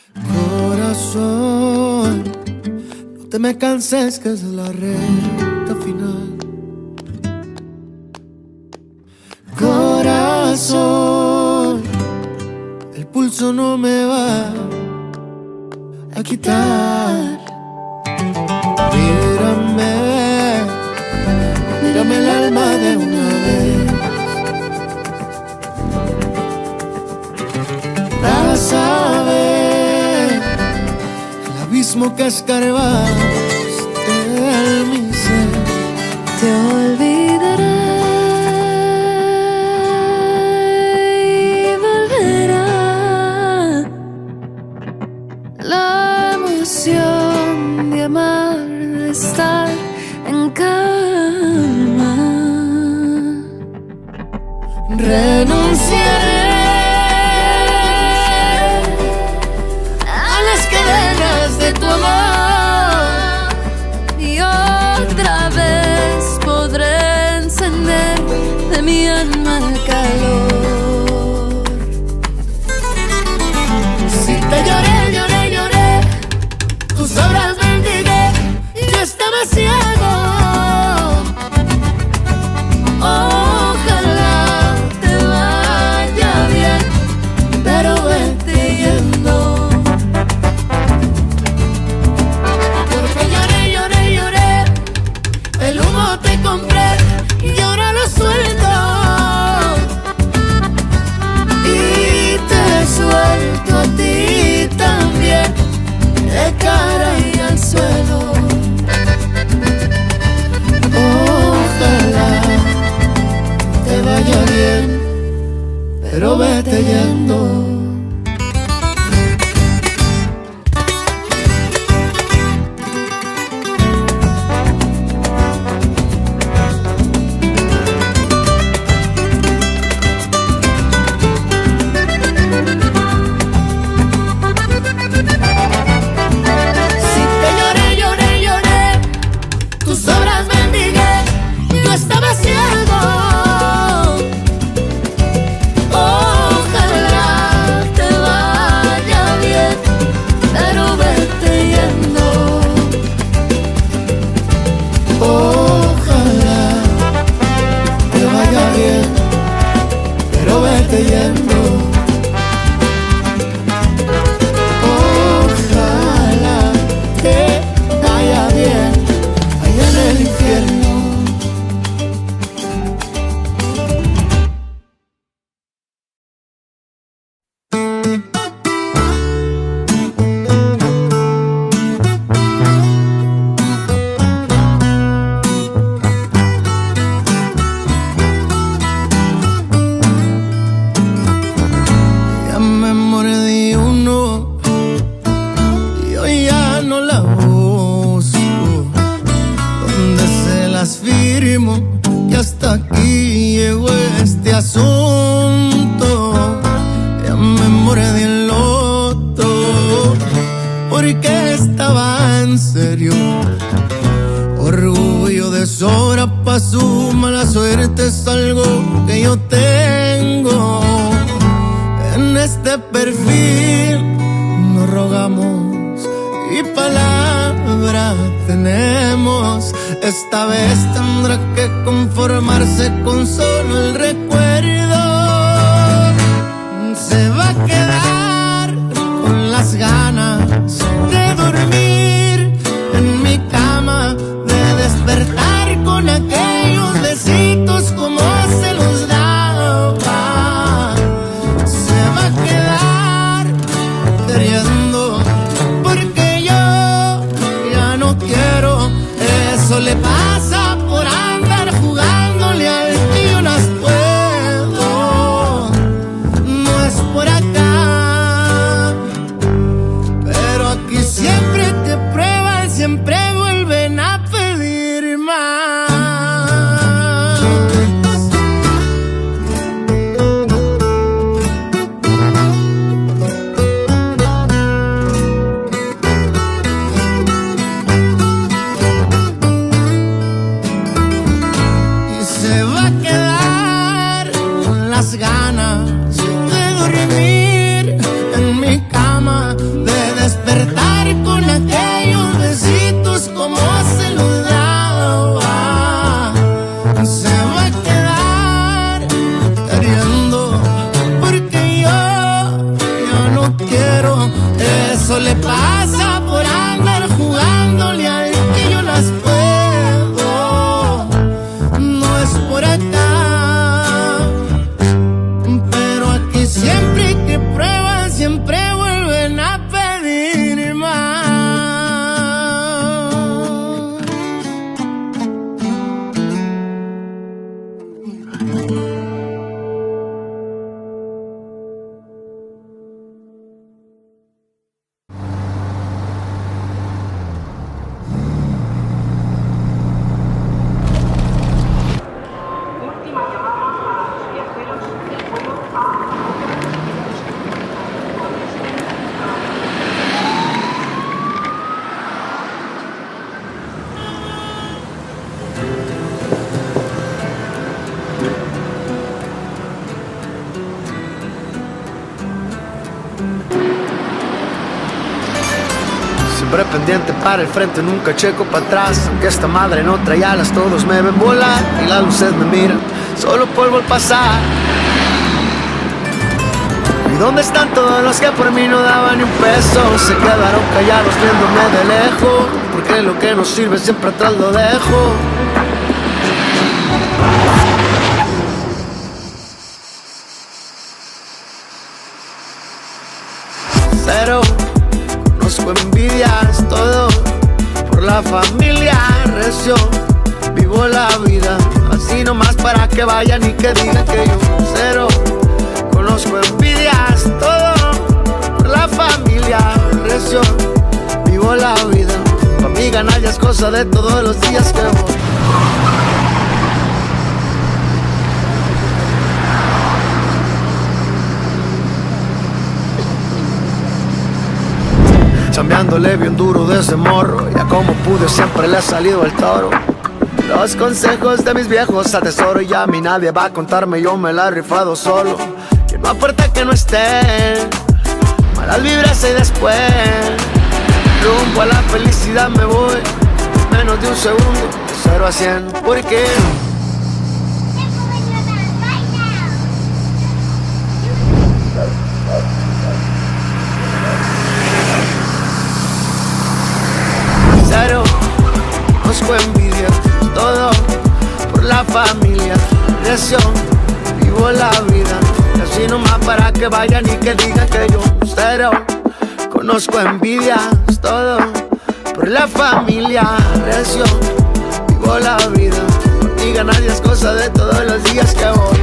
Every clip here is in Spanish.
Corazón, no te me canses que es la recta final. Corazón, el pulso no me va a quitar. Mírame, mírame el alma de una vez. Vas a ver el abismo que escarbaste en mi ser. Te olvidaré y volverá la emoción de amar, de estar en calma. Renunciaré de tu amor y otra vez podré encender de mi alma el calor. Si te lloré, lloré, lloré, tus obras bendiré, yo estaba ciego. Ojalá te vaya bien, pero vete yendo. Te compré y ahora lo suelto. Y te suelto a ti también, de cara y al suelo. Ojalá te vaya bien, pero vete yendo. Esta vez tendrá que conformarse con solo el recuerdo. Se va a quedar con las ganas de dormir en mi cama, de despertar con aquellos besitos como se los daba. Se va a quedar queriendo porque yo ya no quiero. Eso le pasa por andar jugándole al que yo las puedo. No es por acá, pero aquí siempre que prueban, siempre vuelven a pedir más. pendiente para el frente, nunca checo para atrás. Aunque esta madre no trae alas, todos me ven volar y las luces me miran, solo polvo al pasar. ¿Y dónde están todos los que por mí no daban ni un peso? Se quedaron callados viéndome de lejos, porque lo que no sirve siempre atrás lo dejo. Cero, conozco envidias, todo por la familia recio. Vivo la vida así nomás para que vayan y que digan que yo cero. Conozco envidias, todo por la familia recio. Vivo la vida, pa' mí ganar ya es cosa de todos los días que voy. Chambeándole bien duro desde morro, ya como pude siempre le ha salido el toro. Los consejos de mis viejos atesoro y a mí nadie va a contarme, yo me la he rifado solo. Que no aporta que no esté, malas vibras y después rumbo a la felicidad me voy. Menos de un segundo, de 0 a 100, porque cero, conozco envidia, todo por la familia, recio, vivo la vida, así nomás para que vayan y que digan que yo cero, conozco envidia, todo por la familia, recio, vivo la vida, y ganar ya es cosa de todos los días que voy.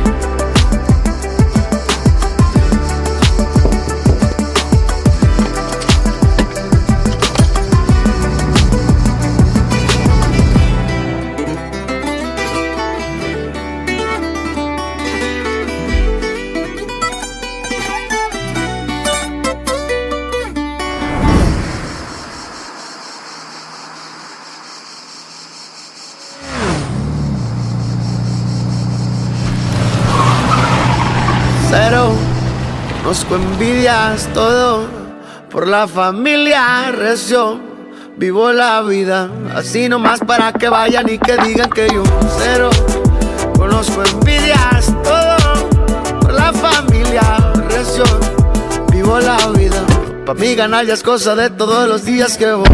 Cero, conozco envidias, todo por la familia recio. Vivo la vida así nomás para que vayan y que digan que yo cero. Conozco envidias, todo por la familia recio. Vivo la vida, pa' mí ganar ya es cosa de todos los días que voy.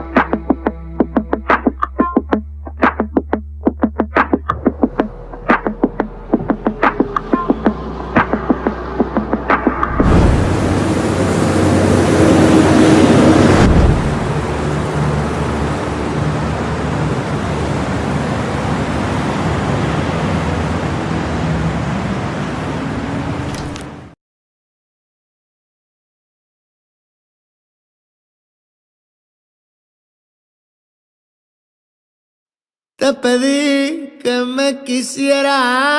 Te pedí que me quisieras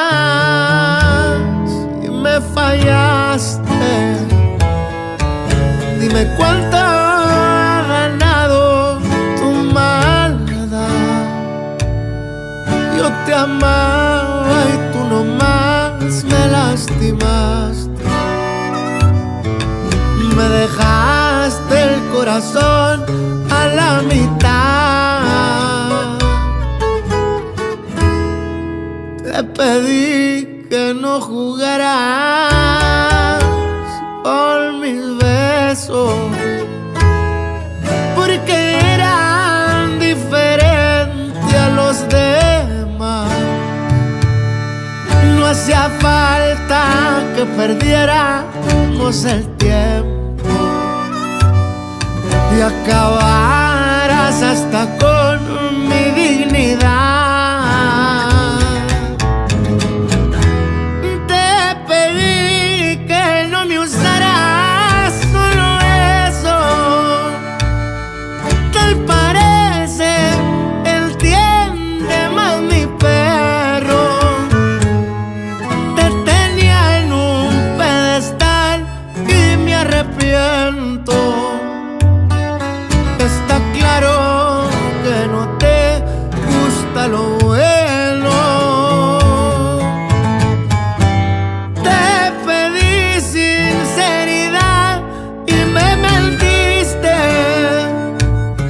y me fallaste. Dime cuánto ha ganado tu maldad. Yo te amaba y tú nomás me lastimaste. Me dejaste el corazón a la mitad. Te pedí que no jugaras con mis besos, porque eran diferentes a los demás. No hacía falta que perdiéramos el tiempo y acabaras hasta con mi dignidad. Está claro que no te gusta lo bueno. Te pedí sinceridad y me mentiste.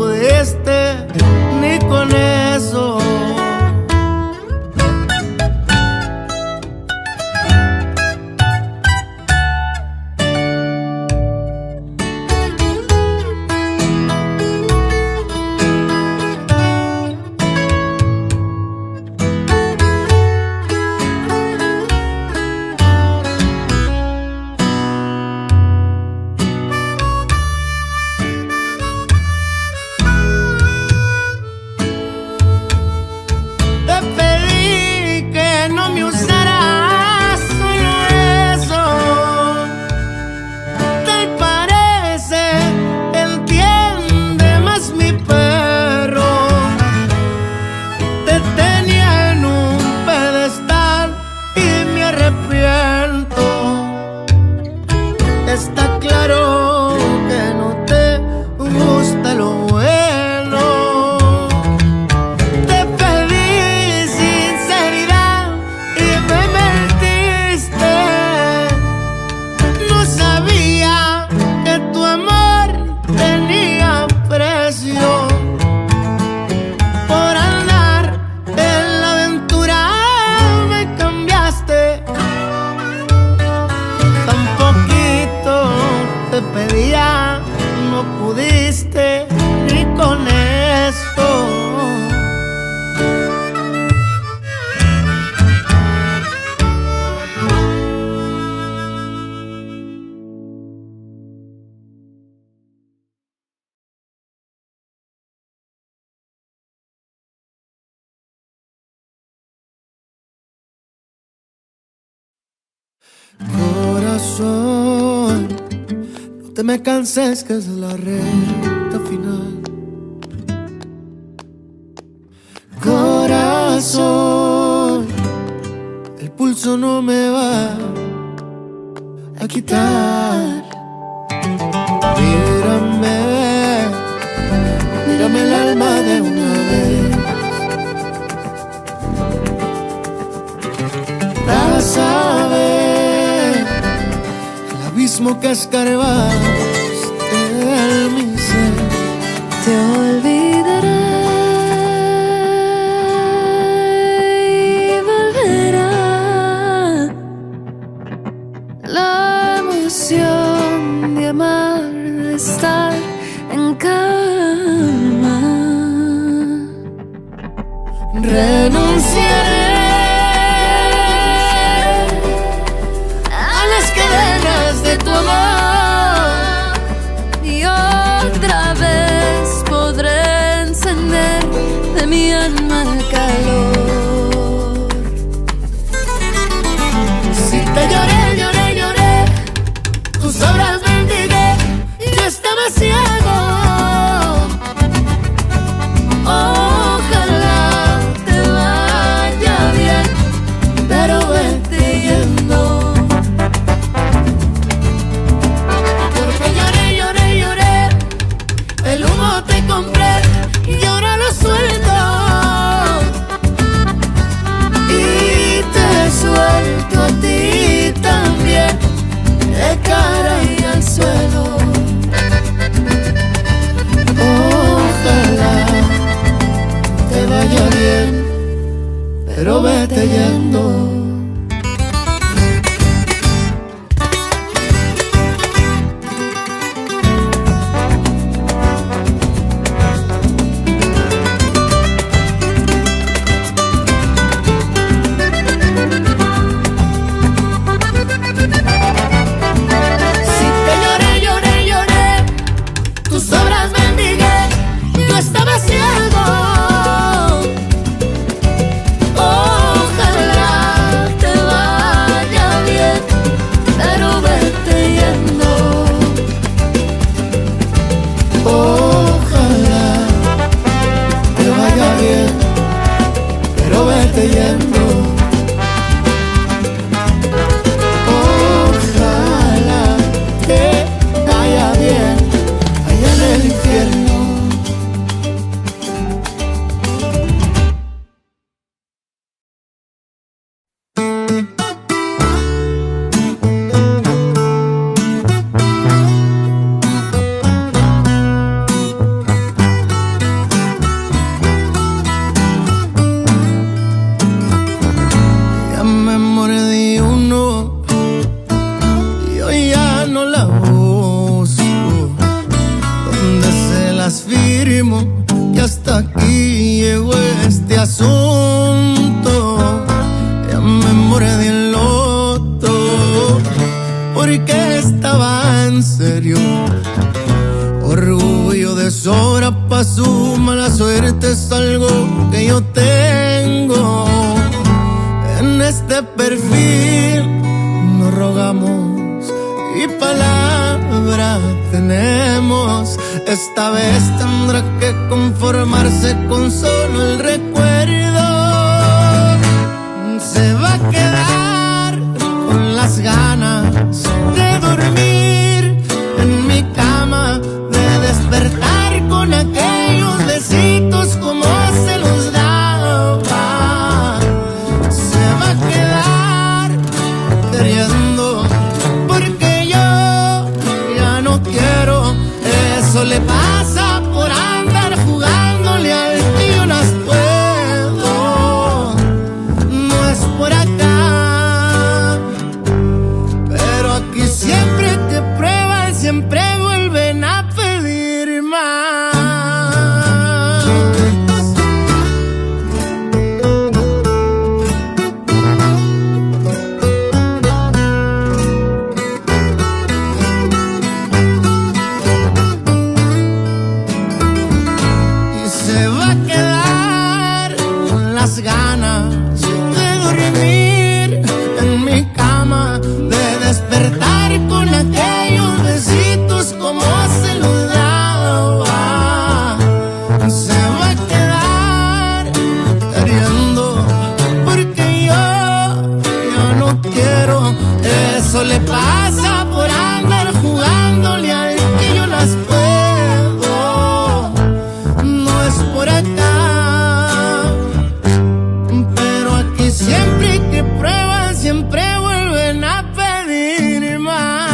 pudiste ni con eso. Está claro que no te gusta lo bueno. Te pedí sinceridad y me mentiste. No sabía que tu amor tenía precio. Por andar en la aventura me cambiaste. Te pedía, no pudiste ni con esto. Corazón, no te me canses que es la recta final. Corazón, el pulso no me va a quitar. Mírame, mírame el alma de una vez. Vas a ver el abismo que escarbaste en mi ser. Te olvidaré y volverá la emoción de amar, de estar en calma. Renunciaré de tu amor y otra vez podré encender de mi alma el calor. Si te lloré, lloré, lloré, tus obras bendigué, yo estaba ciego. Ojalá te vaya bien, pero vete yendo. Te compré y ahora lo suelto. Y te suelto a ti también, de cara y al suelo. Ojalá te vaya bien, pero vete yendo. Estaba ciego. Ojalá hasta aquí llegó este asunto. Ya me mordí el loto, porque estaba en serio. Orgullo de sobra pa' su mala suerte es algo que yo tengo. En este perfil nos rogamos y palabra tenemos. Esta vez tendrá que conformarse con solo el recuerdo. Se va a quedar con las ganas de dormir en mi cama, de despertar con aquellos besitos como se los daba. Se va a quedar queriendo porque yo ya no quiero. Eso le pasa por andar jugándole al que yo las puedo. No es por acá, pero aquí siempre que prueban, siempre vuelven a pedir más. Y se va a quedar con las ganas de dormir en mi cama, de despertar con aquellos besitos como se los daba. Se va a quedar queriendo porque yo ya no quiero. Eso le pasa por andar jugándole al que yo las puedo. No es por acá, pero aquí siempre que prueban, siempre vuelven a pedir más.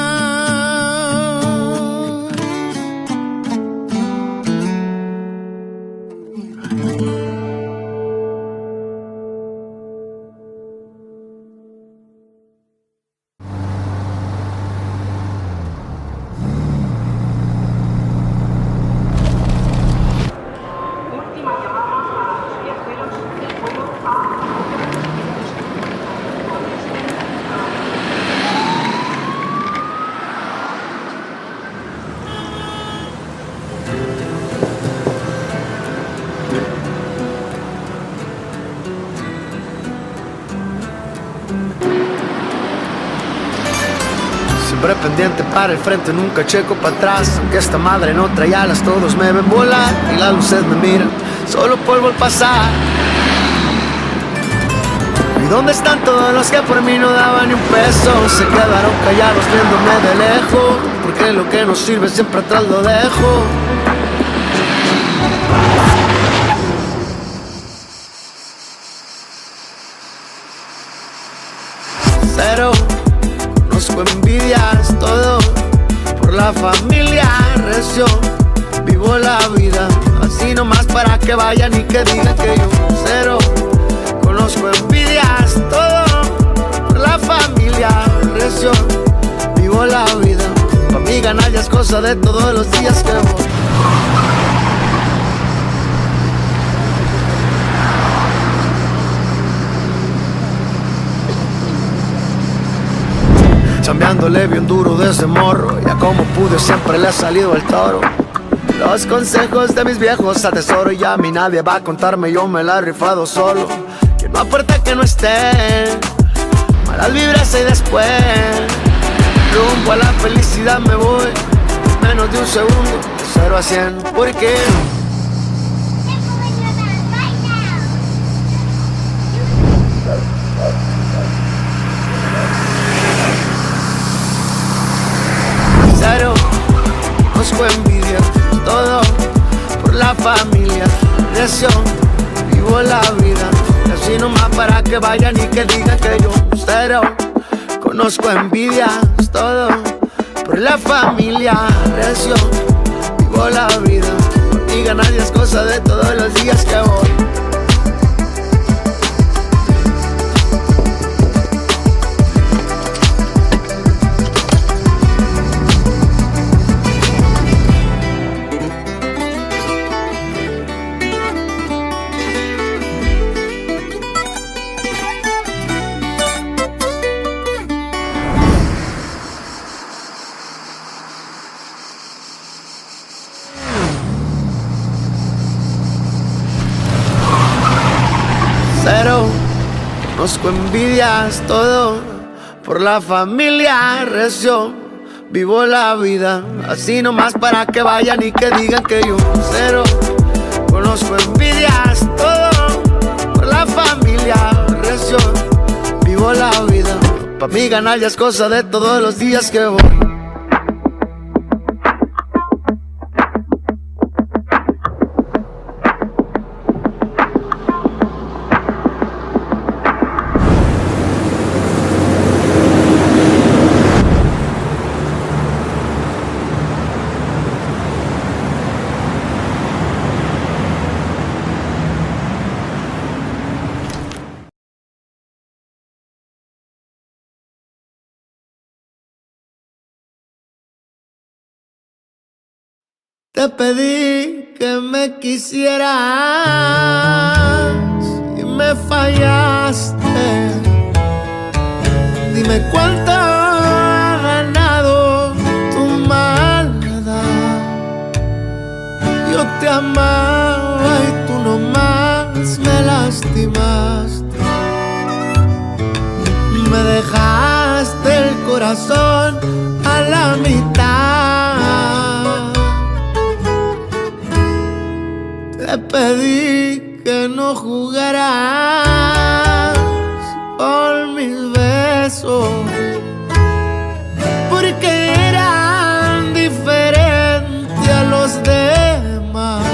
Siempre pendiente para el frente, nunca checo para atrás. Aunque esta madre no trae alas, todos me ven volar y las luces me miran, solo polvo al pasar. ¿Y dónde están todos los que por mí no daban ni un peso? Se quedaron callados viéndome de lejos, porque lo que no sirve siempre atrás lo dejo. Cero, conozco envidias, todo por la familia recio. Vivo la vida así nomás para que vayan y que digan que yo cero. Conozco envidias, todo por la familia recio. Vivo la vida, pa' mí ganar ya es cosa de todos los días que voy. Chambeándole bien duro desde morro, ya como pude siempre le ha salido el toro. Los consejos de mis viejos atesoro y a mí nadie va a contarme, yo me la he rifado solo. Que no aporta que no esté, malas vibras y después rumbo a la felicidad me voy. Menos de un segundo, de 0 a 100, porque cero, conozco envidia, todo por la familia, recio, vivo la vida, y así nomás para que vayan y que digan que yo cero, conozco envidia, todo por la familia, recio, vivo la vida, y ganar ya es cosa de todos los días que voy. Cero, conozco envidias, todo por la familia, recio, vivo la vida así nomás para que vayan y que digan que yo. Cero, conozco envidias, todo por la familia, recio, vivo la vida. Pa' mí ganar ya es cosa de todos los días que voy. Te pedí que me quisieras y me fallaste. Dime cuánto ha ganado tu maldad. Yo te amaba y tú nomás me lastimaste. Me dejaste el corazón a la mitad. Te pedí que no jugaras con mis besos, porque eran diferentes a los demás.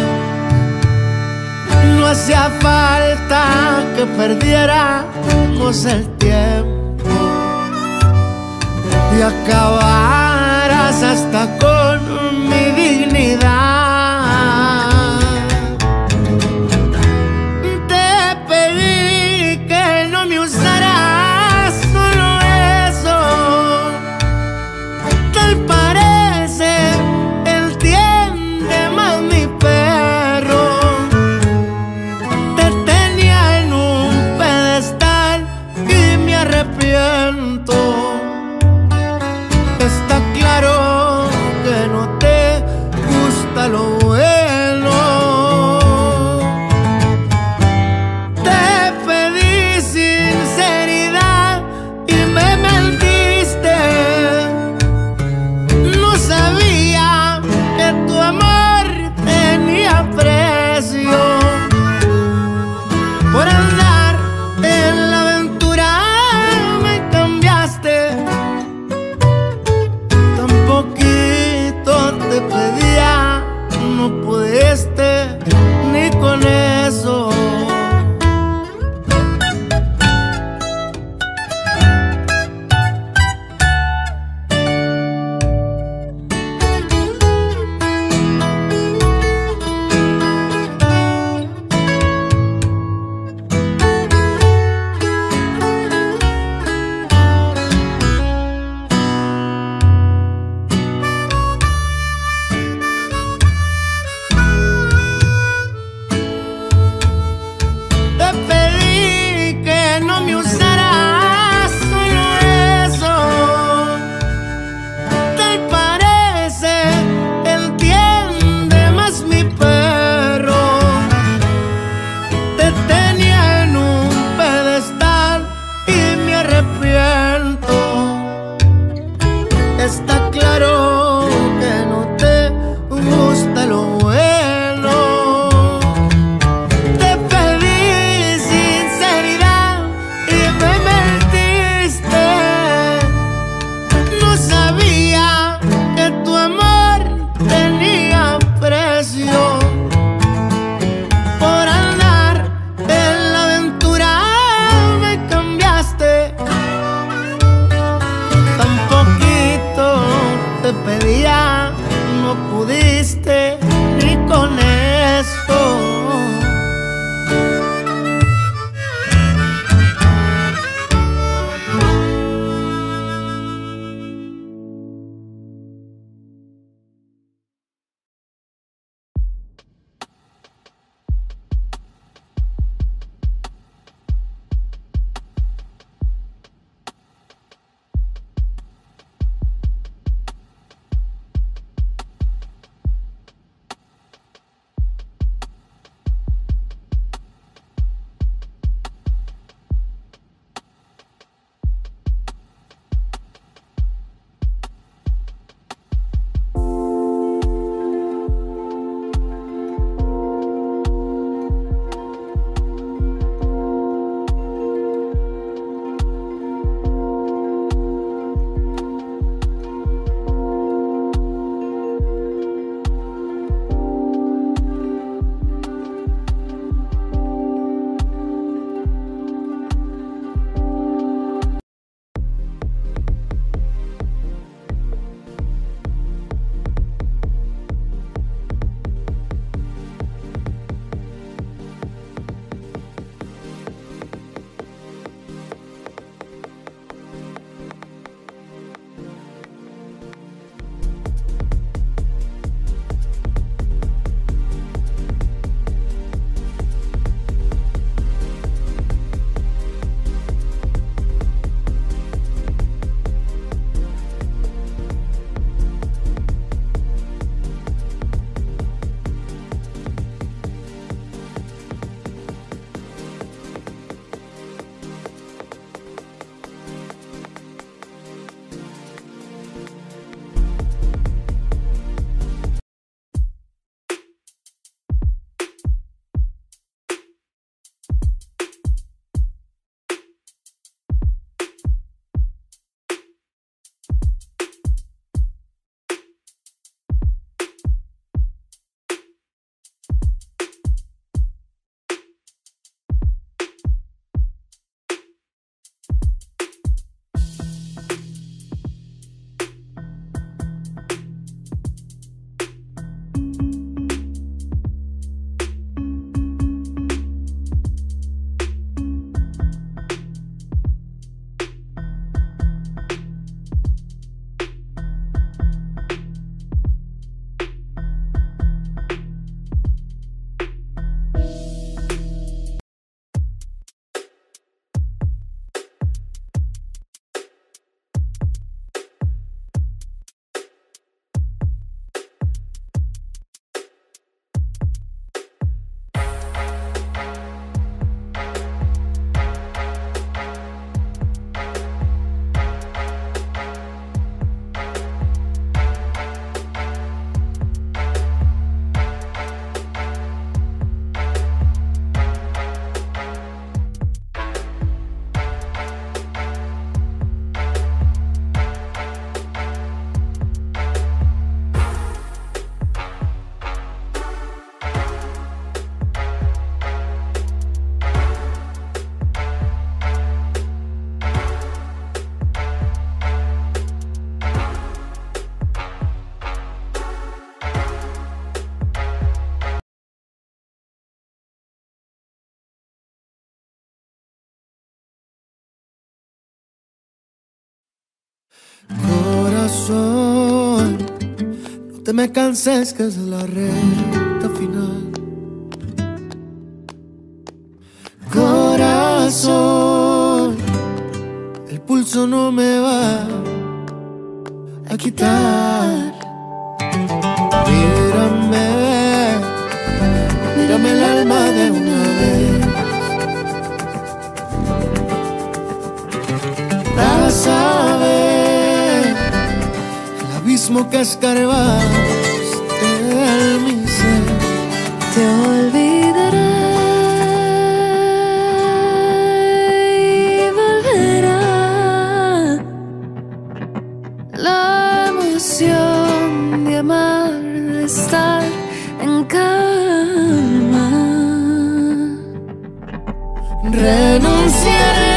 No hacía falta que perdiéramos el tiempo y acabaras hasta con mi dignidad. Está claro que Corazón, no te me canses que es la recta final. Corazón, el pulso no me va a quitar. Mírame el alma de una vez. Vas a ver el abismo que escarbaste en mi ser. Te olvidaré y volverá la emoción de amar, de estar en calma. Renunciaré